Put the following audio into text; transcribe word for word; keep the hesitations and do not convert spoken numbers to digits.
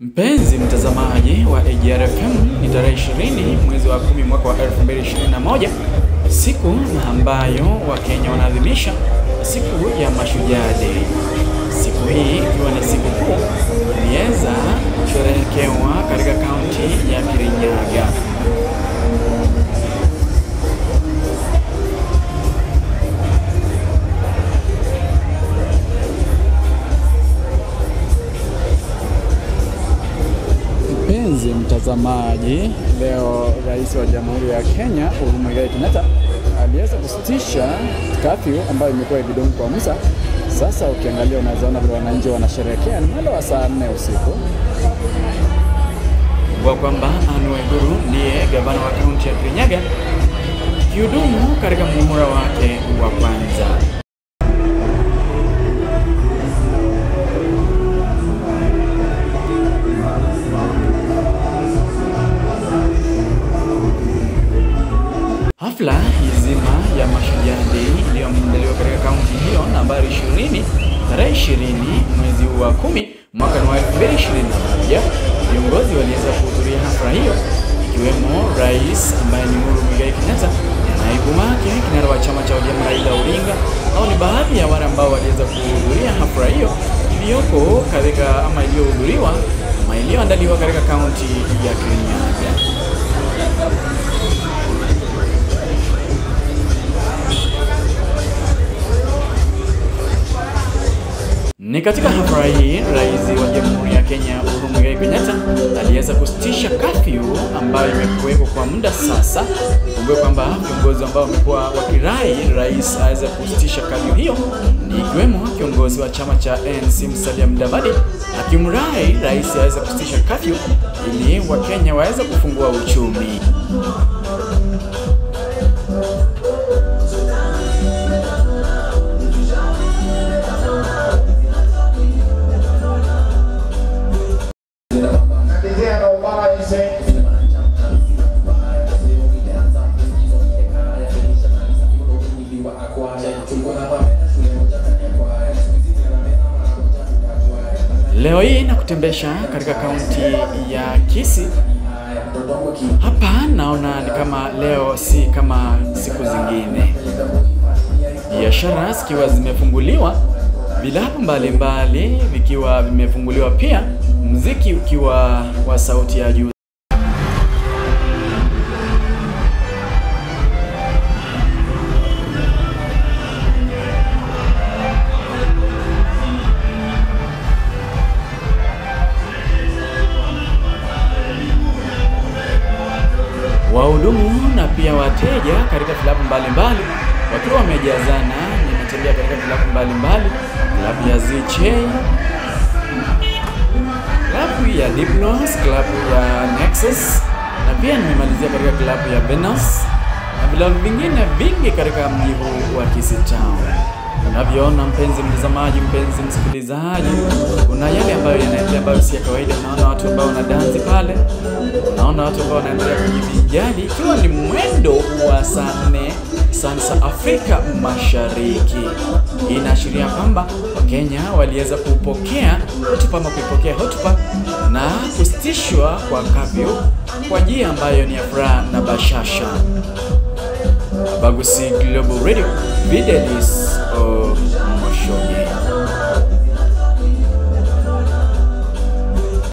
Mpenzi mtazamaji wa A G R F M, ni tarehe ishirini mwezi wa kumi mwaka wa elfu mbili ishirini na moja, siku ambayo Wakenya wanaadhimisha siku ya Mashujaa Day. Siku hii ikiwa ni siku kuu iliweza kusherehekewa katika kaunti ya Kirinyaga. Mpenzi mtazamaji, leo Rais wa Jamhuri ya Kenya Uhuru Muigai Kenyatta aliweza kusitisha curfew ambayo imekuwa ikidumu kwa muda sasa. Ukiangalia unazaona vile wananchi wanasherehekea, ni mwendo wa saa nne usiku. Kwa kwamba Anne Waiguru ndiye gavana wa kaunti ya Kirinyaga, kihudumu katika muhula wake wa kwanza. Hafla nzima ya Mashujaa Day iliyoandaliwa katika kaunti hiyo nambari ishirini tarehe ishirini mwezi wa kumi mwaka wa elfu mbili ishirini na moja, viongozi waliweza kuhudhuria hafla hiyo ikiwemo Rais ambaye ni Uhuru Muigai Kenyatta na naibu wake kinara wa chama cha O D M Raila Odinga. Hao ni baadhi ya wale ambao waliweza kuhudhuria hafla hiyo iliyoko katika ama iliyohudhuriwa ama iliyoandaliwa katika kaunti ya Kirinyaga. Ni katika hafla hii Rais wa Jamhuri ya Kenya Uhuru Muigai Kenyatta aliweza kusitisha curfew ambayo imekuwepo kwa muda sasa. Kumbuka kwamba viongozi ambao wamekuwa wakirai rais aweze kusitisha curfew hiyo ni ikiwemo kiongozi wa chama cha N C Musalia Mudavadi, akimrai rais aweze kusitisha curfew ili Wakenya waweze kufungua uchumi. Leo hii na kutembesha katika kaunti ya Kisii. Hapa naona ni kama leo si kama siku zingine. Biashara zikiwa zimefunguliwa, vilabu mbalimbali vikiwa vimefunguliwa pia, muziki ukiwa wa sauti ya juu. Wahudumu na pia wateja katika vilabu mbalimbali wakiwa wamejazana. Nimetembea katika vilabu mbalimbali, klabu ya Z J, klabu ya Diplos, klabu ya Nexus, na pia nimemalizia katika klabu ya Venus na vilabu vingine vingi katika mji huu wa Kisii Town. Unavyoona mpenzi mtazamaji, mpenzi msikilizaji, kuna yale ambayo yanaendelea ambayo si ya kawaida. Unaona watu ambao wanadansi pale, unaona watu ambao wanaendelea kujivinjari, ikiwa ni mwendo wa saa nne saa za Afrika Mashariki. Hii inaashiria kwamba Wakenya waliweza kupokea hotuba ama kuipokea hotuba na kusitishwa kwa curfew kwa njia ambayo ni ya furaha na bashasha. Bagusi Global Radio, Videlis o Moshoge.